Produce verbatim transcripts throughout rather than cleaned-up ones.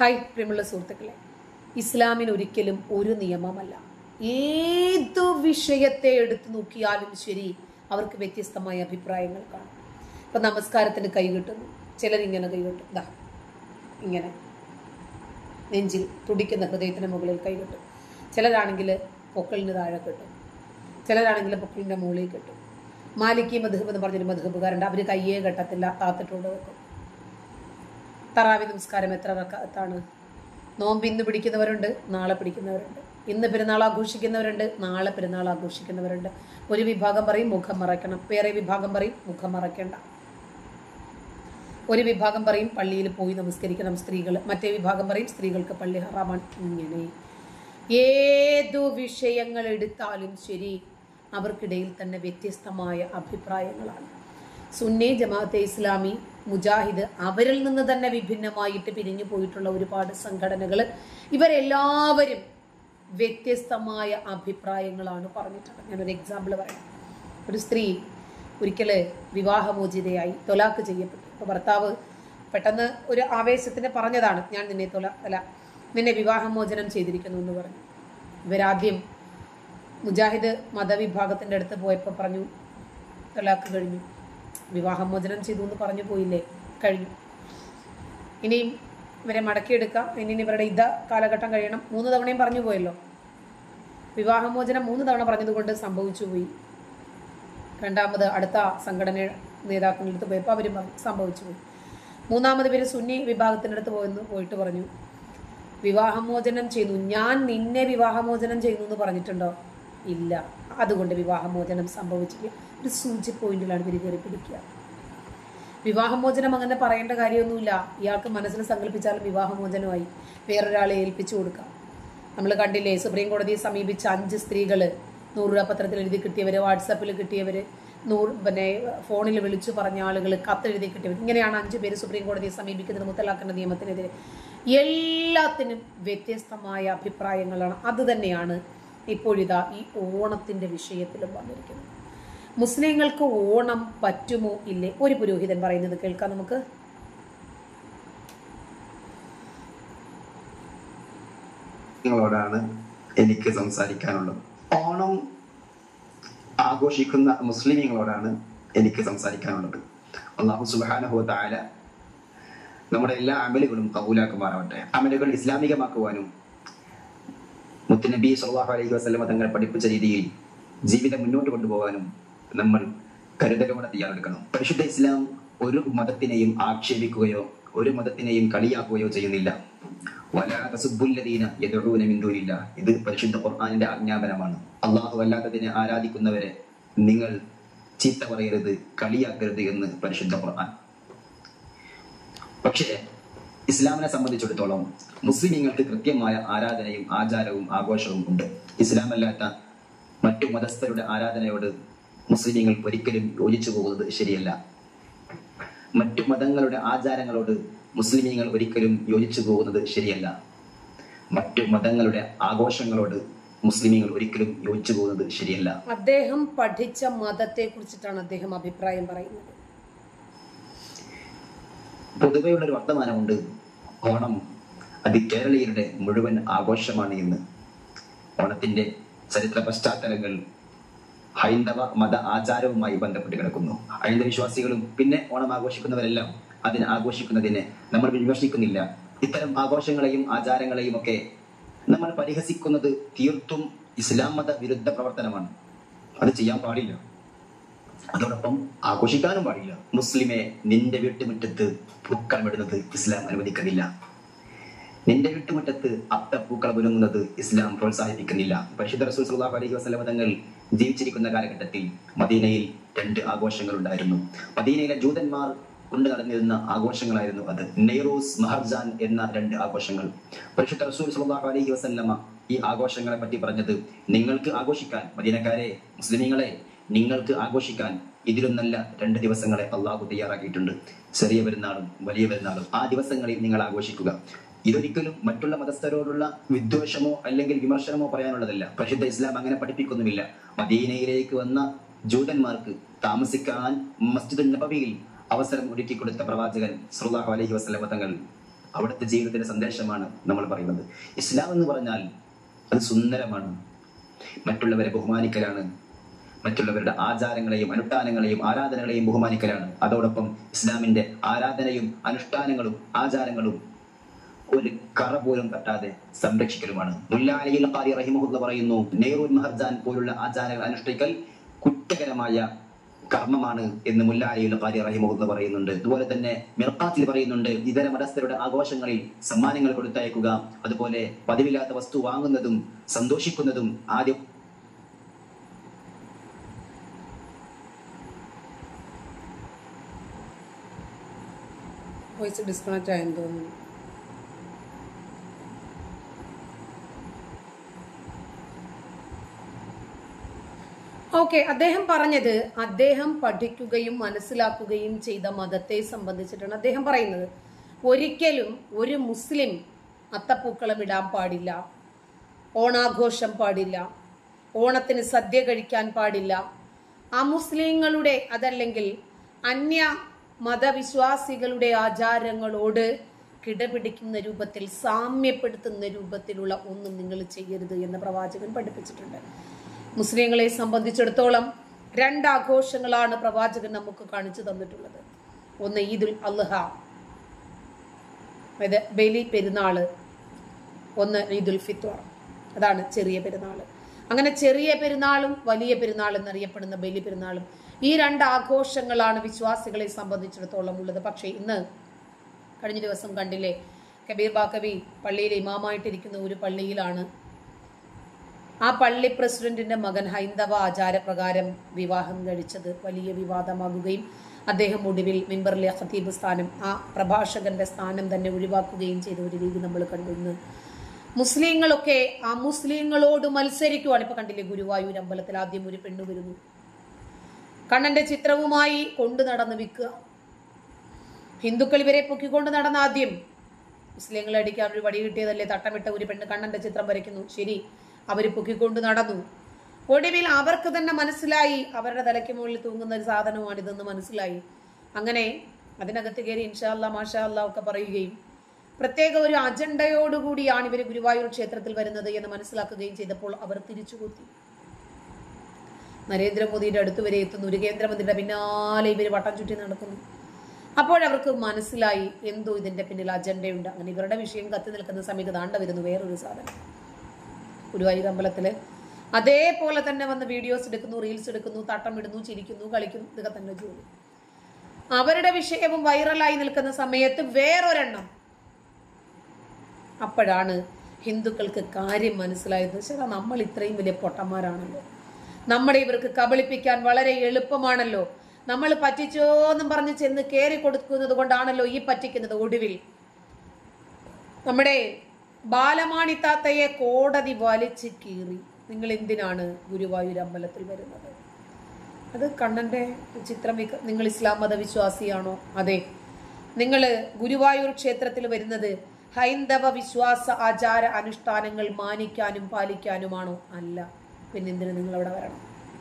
Hi പ്രിയമുള്ള സുഹൃത്തുക്കളെ, ഇസ്ലാമിന് ഒരിക്കലും ഒരു നിയമമല്ല. ഏതു വിഷയത്തെ എടുത്തു നോക്കിയാലും ശരി, അവർക്ക് വ്യത്യസ്തമായ അഭിപ്രായങ്ങൾ കാണും. ഇപ്പൊ നമസ്കാരത്തിന് കൈ കിട്ടുന്നു, ചിലരിങ്ങനെ കൈ കിട്ടും, ദാ ഇങ്ങനെ നെഞ്ചിൽ തുടിക്കുന്ന ഹൃദയത്തിന് മുകളിൽ കൈ കിട്ടും. ചിലരാണെങ്കിൽ പൊക്കളിന് താഴെ കിട്ടും, ചിലരാണെങ്കിൽ പൊക്കളിന്റെ മുകളിൽ കിട്ടും. മാലിക്കി മദ്ഹബ് എന്ന് പറഞ്ഞൊരു മദ്ഹബുകാരുണ്ട്, അവര് കയ്യേ കെട്ടത്തില്ല, താത്തിട്ടുകൊണ്ട് വെക്കും. തറാവി നമസ്കാരം എത്ര റക്അത്താണ്? നോമ്പ് ഇന്ന് പിടിക്കുന്നവരുണ്ട്, നാളെ പിടിക്കുന്നവരുണ്ട്. ഇന്ന് പെരുന്നാൾ ആഘോഷിക്കുന്നവരുണ്ട്, നാളെ പെരുന്നാൾ ആഘോഷിക്കുന്നവരുണ്ട്. ഒരു വിഭാഗം പറയും മുഖം മറയ്ക്കണം, വേറെ വിഭാഗം പറയും മുഖം മറയ്ക്കണ്ട. ഒരു വിഭാഗം പറയും പള്ളിയിൽ പോയി നമസ്കരിക്കണം സ്ത്രീകൾ, മറ്റേ വിഭാഗം പറയും സ്ത്രീകൾക്ക് പള്ളി ഹറാമാണ്. ഇങ്ങനെ ഏതു വിഷയങ്ങൾ എടുത്താലും ശരി, അവർക്കിടയിൽ തന്നെ വ്യത്യസ്തമായ അഭിപ്രായങ്ങളാണ്. സുന്നി, ജമാഅത്തെ ഇസ്ലാമി, മുജാഹിദ്, അവരിൽ നിന്ന് തന്നെ വിഭിന്നമായിട്ട് പിരിഞ്ഞു പോയിട്ടുള്ള ഒരുപാട് സംഘടനകൾ, ഇവരെല്ലാവരും വ്യത്യസ്തമായ അഭിപ്രായങ്ങളാണ് പറഞ്ഞിട്ടുള്ളത്. ഞാനൊരു എക്സാമ്പിൾ പറയാം. ഒരു സ്ത്രീ ഒരിക്കൽ വിവാഹമോചിതയായി തൊലാക്ക് ചെയ്യപ്പെട്ടു. അപ്പോൾ ഭർത്താവ് പെട്ടെന്ന് ഒരു ആവേശത്തിന് പറഞ്ഞതാണ്, ഞാൻ നിന്നെ തൊല അല്ല നിന്നെ വിവാഹമോചനം ചെയ്തിരിക്കുന്നു എന്ന് പറഞ്ഞു. ഇവരാദ്യം മുജാഹിദ് മതവിഭാഗത്തിൻ്റെ അടുത്ത് പോയപ്പോൾ പറഞ്ഞു തൊലാക്ക് കഴിഞ്ഞു, വിവാഹമോചനം ചെയ്തു എന്ന് പറഞ്ഞു പോയില്ലേ, കഴിഞ്ഞു. ഇനിയും ഇവരെ മടക്കിയെടുക്കാം, ഇനി ഇവരുടെ ഇത കാലഘട്ടം കഴിയണം. മൂന്ന് തവണയും പറഞ്ഞു പോയല്ലോ, വിവാഹമോചനം മൂന്ന് തവണ പറഞ്ഞതുകൊണ്ട് സംഭവിച്ചു പോയി. രണ്ടാമത് അടുത്ത സംഘടന നേതാക്കളുടെ അടുത്ത് പോയപ്പോൾ അവരും സംഭവിച്ചു പോയി. മൂന്നാമത് പേര് സുന്നി വിഭാഗത്തിൻ്റെ അടുത്ത് പോയെന്ന് പോയിട്ട് പറഞ്ഞു വിവാഹമോചനം ചെയ്തു, ഞാൻ നിന്നെ വിവാഹമോചനം ചെയ്യുന്നു എന്ന് പറഞ്ഞിട്ടുണ്ടോ? ഇല്ല, അതുകൊണ്ട് വിവാഹമോചനം സംഭവിച്ചില്ല. ഒരു സൂചി പോയിന്റിലാണ് ഇവർ കയറി പിടിക്കുക. വിവാഹമോചനം അങ്ങനെ പറയേണ്ട കാര്യമൊന്നുമില്ല, ഇയാൾക്ക് മനസ്സിൽ സങ്കല്പിച്ചാലും വിവാഹമോചനമായി. വേറൊരാളെ ഏൽപ്പിച്ചു കൊടുക്കാം. നമ്മൾ കണ്ടില്ലേ, സുപ്രീം കോടതിയെ സമീപിച്ച അഞ്ച് സ്ത്രീകൾ, നൂറ് രൂപ പത്രത്തിൽ എഴുതി കിട്ടിയവർ, വാട്സാപ്പിൽ കിട്ടിയവർ, നൂറ് പിന്നെ ഫോണിൽ വിളിച്ചു പറഞ്ഞ ആളുകൾ, കത്തെഴുതി കിട്ടിയവർ, ഇങ്ങനെയാണ് അഞ്ചു പേര് സുപ്രീം കോടതിയെ സമീപിക്കുന്നത് മുത്തലാഖിന്റെ നിയമത്തിനെതിരെ. എല്ലാത്തിനും വ്യത്യസ്തമായ അഭിപ്രായങ്ങളാണ്. അത് തന്നെയാണ് ഇപ്പോഴിതാ ഈ ഓണത്തിന്റെ വിഷയത്തിലും വന്നിരിക്കുന്നത്. മുസ്ലിങ്ങൾക്ക് ഓണം പറ്റുമോ ഇല്ലേ? ഒരു പുരോഹിതൻ പറയുന്നത് കേൾക്കാം നമുക്ക്. ോടാണ് എനിക്ക് സംസാരിക്കാനുള്ളത്. ഓണം ആഘോഷിക്കുന്ന മുസ്ലിമീങ്ങളോടാണ് എനിക്ക് സംസാരിക്കാനുള്ളത്. അല്ലാഹു സുബ്ഹാനഹു വ തആല നമ്മുടെ എല്ലാ അമലുകളും കബൂലാക്കുമാറാവട്ടെ. അമലുകൾ ഇസ്ലാമികമാക്കുവാനും മുത്തുനബി സ്വല്ലല്ലാഹു അലൈഹി വസല്ലം തങ്ങൾ പഠിപ്പിച്ച രീതിയിൽ ജീവിതം മുന്നോട്ട് കൊണ്ടുപോകാനും നമ്മൾ കരുതലോടെ തയ്യാറെടുക്കണം. പരിശുദ്ധ ഇസ്ലാം ഒരു മതത്തിനെയും ആക്ഷേപിക്കുകയോ ഒരു മതത്തിനെയും കളിയാക്കുകയോ ചെയ്യുന്നില്ല. വലാ തസുബ്ബുല്ലദീന യദ്ഊന മിൻ ദൂനില്ലാഹ്, ഇത് പരിശുദ്ധ ഖുർആനിന്റെ ആജ്ഞാപനമാണ്. അല്ലാഹു അല്ലാത്തതിനെ ആരാധിക്കുന്നവരെ നിങ്ങൾ ചീത്ത പറയരുത്, കളിയാക്കരുത് എന്ന് പരിശുദ്ധ ഖുർആൻ. പക്ഷേ ഇസ്ലാമിനെ സംബന്ധിച്ചിടത്തോളം മുസ്ലിമീങ്ങൾക്ക് കൃത്യമായ ആരാധനയും ആചാരവും ആഘോഷവും ഉണ്ട്. ഇസ്ലാമല്ലാത്ത മറ്റു മതസ്ഥരുടെ ആരാധനയോട് മുസ്ലിമീങ്ങൾ ഒരിക്കലും യോജിച്ചു പോകുന്നത് ശരിയല്ല. മറ്റു മതങ്ങളുടെ ആചാരങ്ങളോട് മുസ്ലിമീങ്ങൾ ഒരിക്കലും യോജിച്ചു പോകുന്നത് ശരിയല്ല. മറ്റു മതങ്ങളുടെ ആഘോഷങ്ങളോട് മുസ്ലിമീങ്ങൾ ഒരിക്കലും യോജിച്ചു പോകുന്നത് ശരിയല്ല. അദ്ദേഹം പഠിച്ച മതത്തെ കുറിച്ചിട്ടാണ് അദ്ദേഹം അഭിപ്രായം പറയുന്നത്. പൊതുവെയുള്ള ഒരു വർത്തമാനമുണ്ട്, ഓണം അത് കേരളീയരുടെ മുഴുവൻ ആഘോഷമാണ് എന്ന്. ഓണത്തിന്റെ ചരിത്ര പശ്ചാത്തലങ്ങൾ ഹൈന്ദവ മത ആചാരവുമായി ബന്ധപ്പെട്ട് കിടക്കുന്നു. ഹൈന്ദവ വിശ്വാസികളും പിന്നെ ഓണം ആഘോഷിക്കുന്നവരെല്ലാം അതിനെ ആഘോഷിക്കുന്നതിനെ നമ്മൾ വിമർശിക്കുന്നില്ല. ഇത്തരം ആഘോഷങ്ങളെയും ആചാരങ്ങളെയും ഒക്കെ നമ്മൾ പരിഹസിക്കുന്നത് തീർത്തും ഇസ്ലാം മത വിരുദ്ധ പ്രവർത്തനമാണ്. അത് ചെയ്യാൻ പാടില്ല. അതോടൊപ്പം ആഘോഷിക്കാനും പാടില്ല. മുസ്ലിമെ, നിന്റെ വീട്ടുമുറ്റത്ത് പൂക്കളം ഇടുന്നത് ഇസ്ലാം അനുവദിക്കുന്നില്ല. നിന്റെ വീട്ടുമുറ്റത്ത് അത്തപ്പൂക്കളം ഒരുങ്ങുന്നത് ഇസ്ലാം പ്രോത്സാഹിപ്പിക്കുന്നില്ല. പരിശുദ്ധ റസൂൽ സ്വല്ലല്ലാഹു അലൈഹി വസല്ലം തങ്ങൾ ജീവിച്ചിരിക്കുന്ന കാലഘട്ടത്തിൽ മദീനയിൽ രണ്ട് ആഘോഷങ്ങൾ ഉണ്ടായിരുന്നു. മദീനയിലെ ജൂതന്മാർ കൊണ്ട് നടന്നിരുന്ന ആഘോഷങ്ങളായിരുന്നു അത്. നെയ്റൂസ്, മഹർജാൻ എന്ന രണ്ട് ആഘോഷങ്ങൾ. പരിശുദ്ധ റസൂൽ സ്വല്ലല്ലാഹു അലൈഹി വസല്ലമ ഈ ആഘോഷങ്ങളെ പറ്റി പറഞ്ഞത്, നിങ്ങൾക്ക് ആഘോഷിക്കാൻ, മദീനക്കാരെ, മുസ്ലിമീങ്ങളെ, നിങ്ങൾക്ക് ആഘോഷിക്കാൻ ഇതിലും നല്ല രണ്ട് ദിവസങ്ങളെ അള്ളാഹു തയ്യാറാക്കിയിട്ടുണ്ട്. ചെറിയ പെരുന്നാളും വലിയ പെരുന്നാളും. ആ ദിവസങ്ങളിൽ നിങ്ങൾ ആഘോഷിക്കുക. ഇതൊരിക്കലും മറ്റുള്ള മതസ്ഥരോടുള്ള വിദ്വേഷമോ അല്ലെങ്കിൽ വിമർശനമോ പറയാനുള്ളതല്ല. പരിശുദ്ധ ഇസ്ലാം അങ്ങനെ പഠിപ്പിക്കുന്നുമില്ല. മദീനയിലേക്ക് വന്ന ജൂതന്മാർക്ക് താമസിക്കാൻ മസ്ജിദുൽ നബവിയിൽ അവസരം ഒരുക്കി കൊടുത്ത പ്രവാചകൻ സല്ലല്ലാഹു അലൈഹി വസല്ലം തങ്ങൾ അവിടുത്തെ ജീവിതത്തിന്റെ സന്ദേശമാണ് നമ്മൾ പറയുന്നത്. ഇസ്ലാം എന്ന് പറഞ്ഞാൽ അത് സുന്ദരമാണ്, മറ്റുള്ളവരെ ബഹുമാനിക്കലാണ്, മറ്റുള്ളവരുടെ ആചാരങ്ങളെയും അനുഷ്ഠാനങ്ങളെയും ആരാധനകളെയും ബഹുമാനിക്കലാണ്. അതോടൊപ്പം ഇസ്ലാമിന്റെ ആരാധനയും അനുഷ്ഠാനങ്ങളും ആചാരങ്ങളും ഒരു കറ പോലും തട്ടാതെ സംരക്ഷിക്കലുമാണ്. മുല്ലാ അലിയിൽ ഖാരി റഹിമഹുല്ല പറയുന്നു, നെഹ്റുൽ മഹർജാൻ പോലുള്ള ആചാരങ്ങൾ അനുഷ്ഠിക്കൽ കുറ്റകരമായ കർമ്മമാണ് എന്ന് മുല്ലാ അലിയിൽ ഖാരി റഹിമഹുല്ല പറയുന്നുണ്ട്. അതുപോലെ തന്നെ മിർഖാത്തിൽ പറയുന്നുണ്ട്, ഇതര മതസ്ഥരുടെ ആഘോഷങ്ങളിൽ സമ്മാനങ്ങൾ കൊടുത്തയക്കുക, അതുപോലെ പതിവില്ലാത്ത വസ്തു വാങ്ങുന്നതും സന്തോഷിക്കുന്നതും ആദ്യം വോയിസ് ഡിസ്കണക്റ്റ് ആയെന്ന് തോന്നുന്നു. ഓക്കെ, അദ്ദേഹം പറഞ്ഞത് അദ്ദേഹം പഠിക്കുകയും മനസ്സിലാക്കുകയും ചെയ്ത മതത്തെ സംബന്ധിച്ചിട്ടാണ് അദ്ദേഹം പറയുന്നത്. ഒരിക്കലും ഒരു മുസ്ലിം അത്തപ്പൂക്കളം ഇടാൻ പാടില്ല, ഓണാഘോഷം പാടില്ല, ഓണത്തിന് സദ്യ കഴിക്കാൻ പാടില്ല, അമുസ്ലിങ്ങളുടെ അതല്ലെങ്കിൽ അന്യ മതവിശ്വാസികളുടെ ആചാരങ്ങളോട് കിടപിടിക്കുന്ന രൂപത്തിൽ സാമ്യപ്പെടുത്തുന്ന രൂപത്തിലുള്ള ഒന്നും നിങ്ങൾ ചെയ്യരുത് എന്ന് പ്രവാചകൻ പഠിപ്പിച്ചിട്ടുണ്ട്. മുസ്ലിങ്ങളെ സംബന്ധിച്ചിടത്തോളം രണ്ടാഘോഷങ്ങളാണ് പ്രവാചകൻ നമുക്ക് കാണിച്ചു തന്നിട്ടുള്ളത്. ഒന്ന് ഈദുൽ അദ്ഹ, അതായത് ബലി പെരുന്നാള്, ഒന്ന് ഈദുൽ ഫിത്ർ, അതാണ് ചെറിയ പെരുന്നാള്. അങ്ങനെ ചെറിയ പെരുന്നാളും വലിയ പെരുന്നാൾ എന്നറിയപ്പെടുന്ന ബലി പെരുന്നാളും, ഈ രണ്ട് ആഘോഷങ്ങളാണ് വിശ്വാസികളെ സംബന്ധിച്ചിടത്തോളം ഉള്ളത്. പക്ഷേ ഇന്ന് കഴിഞ്ഞ ദിവസം കണ്ടില്ലേ, കബീർ ബാക്കവി പള്ളിയിലെ ഇമാമായിട്ടിരിക്കുന്ന ഒരു പള്ളിയിലാണ് ആ പള്ളി പ്രസിഡന്റിന്റെ മകൻ ഹൈന്ദവ ആചാരപ്രകാരം വിവാഹം കഴിച്ചത് വലിയ വിവാദമാകുകയും അദ്ദേഹം ഒടുവിൽ മിമ്പറിലെ ഖതീബ് സ്ഥാനം, ആ പ്രഭാഷകന്റെ സ്ഥാനം തന്നെ ഒഴിവാക്കുകയും ചെയ്ത ഒരു രീതി നമ്മൾ കണ്ടു. ഇന്ന് മുസ്ലിങ്ങളൊക്കെ ആ മുസ്ലിങ്ങളോട് മത്സരിക്കുവാണ്. ഇപ്പൊ കണ്ടില്ലേ, ഗുരുവായൂർ അമ്പലത്തിൽ ആദ്യം ഒരു പെണ്ണു വരുന്നു, കണ്ണന്റെ ചിത്രവുമായി കൊണ്ടു നടന്ന് വിൽക്കുക. ഹിന്ദുക്കൾ ഇവരെ പൊക്കിക്കൊണ്ട് നടന്ന ആദ്യം മുസ്ലിങ്ങളെ അടിക്കാൻ ഒരു വടി കിട്ടിയതല്ലേ, തട്ടമിട്ട ഒരു പെണ്ണ് കണ്ണന്റെ ചിത്രം വരയ്ക്കുന്നു, ശരി, അവര് പൊക്കിക്കൊണ്ട് നടന്നു. ഒടുവിൽ അവർക്ക് തന്നെ മനസ്സിലായി അവരുടെ തലയ്ക്ക് മുകളിൽ തൂങ്ങുന്ന ഒരു സാധനമാണിതെന്ന് മനസ്സിലായി. അങ്ങനെ അതിനകത്ത് കയറി ഇൻഷാ അല്ലാ മാഷാ അല്ലാ ഒക്കെ പറയുകയും പ്രത്യേക ഒരു അജണ്ടയോടുകൂടിയാണ് ഇവർ ഗുരുവായൂർ ക്ഷേത്രത്തിൽ വരുന്നത് എന്ന് മനസ്സിലാക്കുകയും ചെയ്തപ്പോൾ അവർ തിരിച്ചുകൊത്തി. നരേന്ദ്രമോദിയുടെ അടുത്ത് വരെ എത്തുന്നു, ഒരു കേന്ദ്രമന്ത്രിയുടെ പിന്നാലെ ഇവർ വട്ടം ചുറ്റി നടക്കുന്നു. അപ്പോഴവർക്ക് മനസ്സിലായി എന്തോ ഇതിന്റെ പിന്നിൽ അജണ്ടയുണ്ട്. അങ്ങനെ ഇവരുടെ വിഷയം കത്തി നിൽക്കുന്ന സമയത്ത് താണ്ട വരുന്നു വേറൊരു സാധനം. ഗുരുവായൂർ അമ്പലത്തില് അതേപോലെ തന്നെ വന്ന് വീഡിയോസ് എടുക്കുന്നു, റീൽസ് എടുക്കുന്നു, തട്ടം ഇടുന്നു, ചിരിക്കുന്നു, കളിക്കുന്നു, ഇതൊക്കെ തന്നെ ജോലി. അവരുടെ വിഷയവും വൈറലായി നിൽക്കുന്ന സമയത്ത് വേറൊരെണ്ണം. അപ്പോഴാണ് ഹിന്ദുക്കൾക്ക് കാര്യം മനസ്സിലായത്. ശരി, നമ്മൾ ഇത്രയും വലിയ പൊട്ടന്മാരാണല്ലോ, നമ്മളെ ഇവർക്ക് കബളിപ്പിക്കാൻ വളരെ എളുപ്പമാണല്ലോ, നമ്മൾ പറ്റിച്ചോന്നും പറഞ്ഞ് ചെന്ന് കയറി കൊടുക്കുന്നത് കൊണ്ടാണല്ലോ ഈ പറ്റിക്കുന്നത്. ഒടുവിൽ നമ്മുടെ ബാലമാണിത്താത്തയെ കോടതി വലിച്ചു കീറി. നിങ്ങൾ എന്തിനാണ് ഗുരുവായൂർ അമ്പലത്തിൽ വരുന്നത്? അത് കണ്ണന്റെ ചിത്രം, നിങ്ങൾ ഇസ്ലാം മത വിശ്വാസിയാണോ? അതെ. നിങ്ങൾ ഗുരുവായൂർ ക്ഷേത്രത്തിൽ വരുന്നത് ഹൈന്ദവ വിശ്വാസ ആചാര അനുഷ്ഠാനങ്ങൾ മാനിക്കാനും പാലിക്കാനുമാണോ? അല്ല. പിന്നെന്തിന് നിങ്ങൾ അവിടെ വരണം?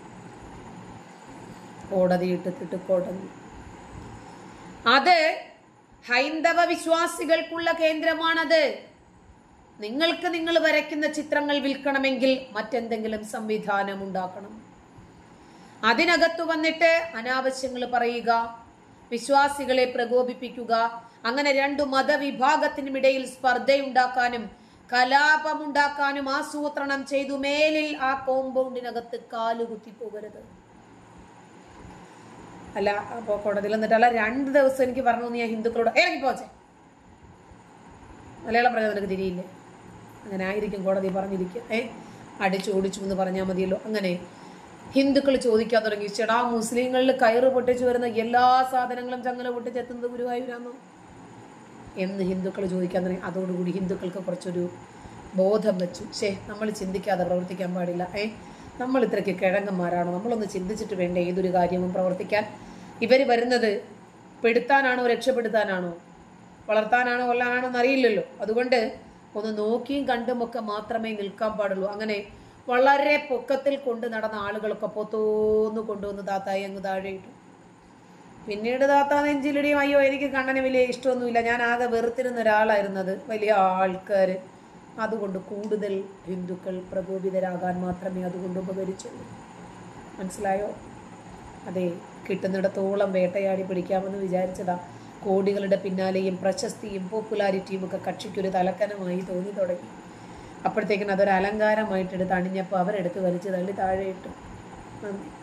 കോടതി ഇട്ടിട്ട് കോടതി. അത് ഹൈന്ദവ വിശ്വാസികൾക്കുള്ള കേന്ദ്രമാണത്. നിങ്ങൾക്ക് നിങ്ങൾ വരയ്ക്കുന്ന ചിത്രങ്ങൾ വിൽക്കണമെങ്കിൽ മറ്റെന്തെങ്കിലും സംവിധാനം ഉണ്ടാക്കണം. അതിനകത്തു വന്നിട്ട് അനാവശ്യങ്ങൾ പറയുക, വിശ്വാസികളെ പ്രകോപിപ്പിക്കുക, അങ്ങനെ രണ്ടു മതവിഭാഗത്തിനുമിടയിൽ സ്പർദ്ധയുണ്ടാക്കാനും കലാപമുണ്ടാക്കാനും ആസൂത്രണം ചെയ്തു മേലിൽ ആ കോമ്പൗണ്ടിനകത്ത് കാലുകുത്തി പോകരുത്. അല്ല, അപ്പൊ കോടതിയിൽ എന്നിട്ടല്ല രണ്ട് ദിവസം എനിക്ക് പറഞ്ഞു ഞാൻ ഹിന്ദുക്കളോട് ഇറങ്ങി പോച്ചേ, മലയാളം പറഞ്ഞാൽ നിനക്ക് തിരിയില്ലേ? അങ്ങനെ ആയിരിക്കും കോടതി പറഞ്ഞിരിക്കുക. ഏ അടിച്ചു ഓടിച്ചു എന്ന് പറഞ്ഞാൽ മതിയല്ലോ. അങ്ങനെ ഹിന്ദുക്കൾ ചോദിക്കാൻ തുടങ്ങി, ചേടാ മുസ്ലിങ്ങളിൽ കയറ് പൊട്ടിച്ചു വരുന്ന എല്ലാ സാധനങ്ങളും ചങ്ങല പൊട്ടിച്ചെത്തുന്നത് ഗുരുവായൂരാന്നോ എന്ന് ഹിന്ദുക്കൾ ചോദിക്കാൻ തുടങ്ങി. അതോടുകൂടി ഹിന്ദുക്കൾക്ക് കുറച്ചൊരു ബോധം വെച്ചു. ശേ, നമ്മൾ ചിന്തിക്കാതെ പ്രവർത്തിക്കാൻ പാടില്ല. ഏ നമ്മൾ ഇത്രയ്ക്ക് കിഴങ്ങന്മാരാണോ? നമ്മളൊന്ന് ചിന്തിച്ചിട്ട് വേണ്ടേ ഏതൊരു കാര്യവും പ്രവർത്തിക്കാൻ? ഇവർ വരുന്നത് പെടുത്താനാണോ രക്ഷപ്പെടുത്താനാണോ വളർത്താനാണോ കൊല്ലാനാണോ എന്നറിയില്ലല്ലോ. അതുകൊണ്ട് ഒന്ന് നോക്കിയും കണ്ടുമൊക്കെ മാത്രമേ നിൽക്കാൻ പാടുള്ളൂ. അങ്ങനെ വളരെ പൊക്കത്തിൽ കൊണ്ട് നടന്ന ആളുകളൊക്കെ പൊത്തോന്ന് കൊണ്ടുവന്ന് താത്തായി അങ്ങ് താഴെ ഇട്ടു. പിന്നീട് താത്ത നെഞ്ചിലിടിയും അയ്യോ എനിക്ക് കണ്ണന് വലിയ ഇഷ്ടമൊന്നുമില്ല, ഞാൻ ആകെ വെറുത്തിരുന്ന ഒരാളായിരുന്നത്, വലിയ ആൾക്കാർ. അതുകൊണ്ട് കൂടുതൽ ഹിന്ദുക്കൾ പ്രകോപിതരാകാൻ മാത്രമേ അതുകൊണ്ട് ഉപകരിച്ചുള്ളൂ. മനസ്സിലായോ? അതെ, കിട്ടുന്നിടത്തോളം വേട്ടയാടി പിടിക്കാമെന്ന് വിചാരിച്ചതാ. കോടികളുടെ പിന്നാലെയും പ്രശസ്തിയും പോപ്പുലാരിറ്റിയും ഒക്കെ കക്ഷിക്കൊരു തലക്കനമായി തോന്നി തുടങ്ങി. അപ്പോഴത്തേക്കിനും അതൊരു അലങ്കാരമായിട്ടെടുത്ത് അണിഞ്ഞപ്പോൾ അവരെടുത്ത് വലിച്ച് തള്ളി താഴെ ഇട്ടു. നന്ദി.